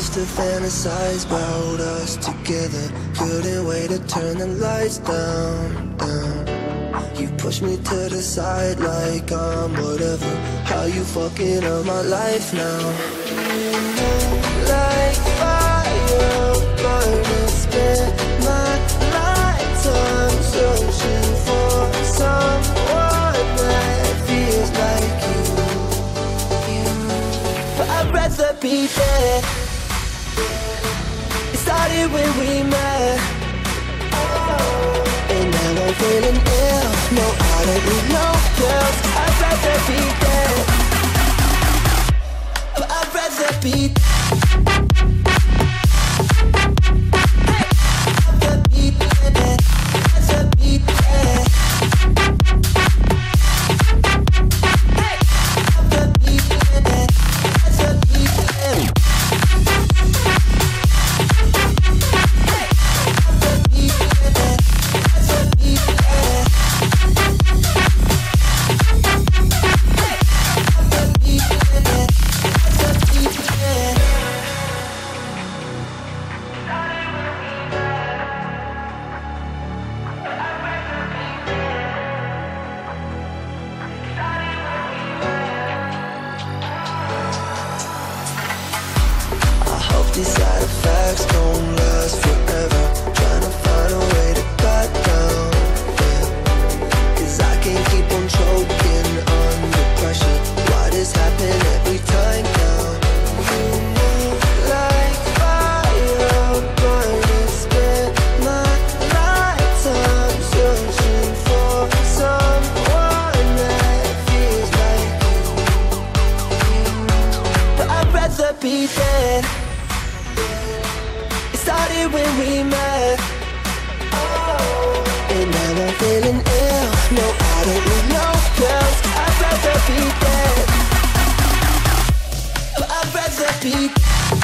used to fantasize about us together. Couldn't wait to turn the lights down, down. You push me to the side like I'm whatever. How you fucking up my life now? Like fire burning, spend my lifetime searching for someone that feels like you. But I'd rather be dead. It started when we met, and now I'm feeling ill. No, I don't need no pills. I'd rather be dead. But I'd rather be dead. These side effects don't last forever. Trying to find a way to cut down, yeah. 'Cause I can't keep on choking under pressure. Why this happen every time now? You move like fire burning, spend my lifetime searching for someone that feels like you. But I'd rather be dead. Started when we met, and now I'm feeling ill. No, I don't need no pills. I'd rather be dead. But I'd rather be dead.